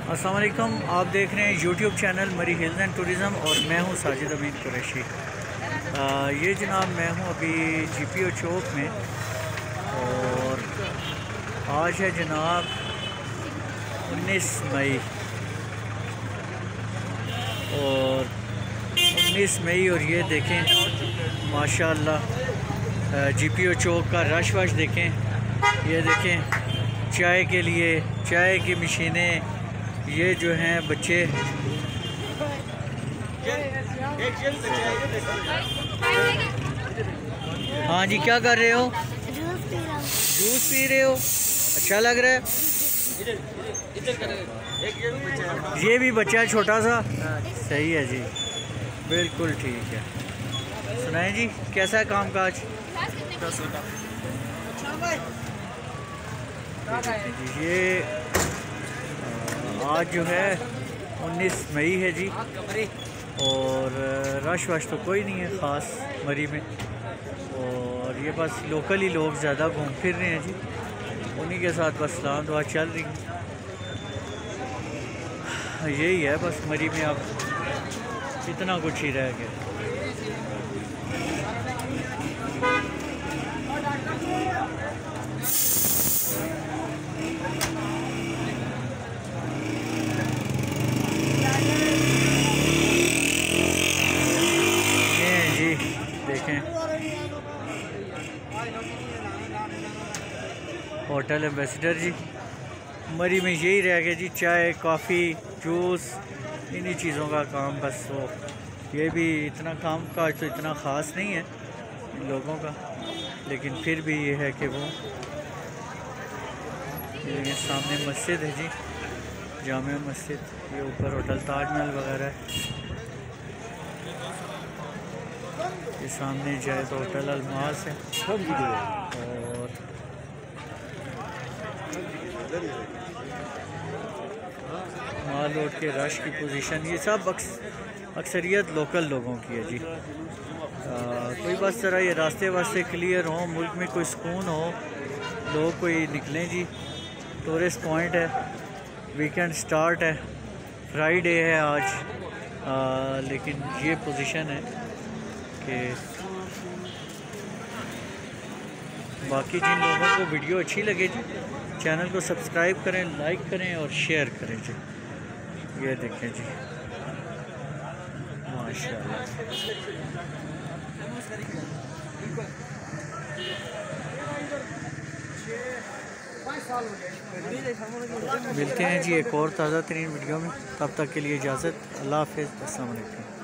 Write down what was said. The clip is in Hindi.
अस्सलाम वालेकुम। आप देख रहे हैं YouTube channel Murree hills and tourism और मैं हूं साजिद अमीन कुरैशी। ये जनाब मैं हूं अभी GPO चौक में और आज है जनाब 19 मई और 19 मई और ये देखें माशाअल्लाह GPO चौक का रश वश देखें। ये देखें चाय के लिए चाय की मशीनें, ये जो हैं बच्चे हाँ जी क्या कर रहे हो? जूस पी रहे हो? अच्छा लग रहा है। ये भी बच्चा है छोटा सा। सही है जी, बिल्कुल ठीक है। सुनाएं जी कैसा है काम काज? ये आज जो है 19 मई है जी और रश वश तो कोई नहीं है ख़ास मरी में और ये बस लोकल ही लोग ज़्यादा घूम फिर रहे हैं जी, उन्हीं के साथ बस सलाम दुआ चल रही है। यही है बस मरी में अब इतना कुछ ही रह गया। देखें होटल एम्बेसडर जी, मरी में यही रह गया जी, चाय कॉफ़ी जूस इन्हीं चीज़ों का काम बस। वो ये भी इतना काम काज तो इतना ख़ास नहीं है लोगों का, लेकिन फिर भी ये है कि वो ये सामने मस्जिद है जी, जामिया मस्जिद, ये ऊपर होटल ताजमहल वगैरह है। ये सामने जाए तो होटल अलमास है और माल रोड के रश की पोजीशन, ये सब अक्सरियत लोकल लोगों की है जी। कोई बस ज़रा ये रास्ते वास्ते क्लियर हों, मुल्क में कोई सुकून हो, लोग कोई निकलें जी। टूरिस्ट पॉइंट है, वीकेंड स्टार्ट है, फ्राइडे है आज, लेकिन ये पोजीशन है कि बाकी जिन लोगों को वीडियो अच्छी लगे जी चैनल को सब्सक्राइब करें, लाइक करें और शेयर करें जी। ये देखें जी माशाल्लाह। मिलते हैं जी एक और ताज़ा तरीन वीडियो में, तब तक के लिए इजाज़त। अल्लाह हाफ़िज़। अस्सलाम वालेकुम।